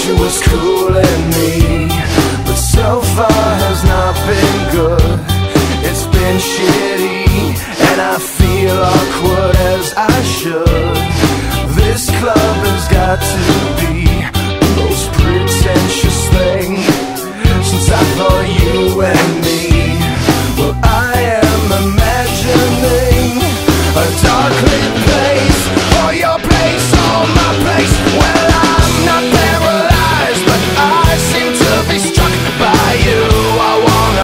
She was cooling me, but so far has not been good. It's been shitty, and I feel awkward as I should. This club has got to be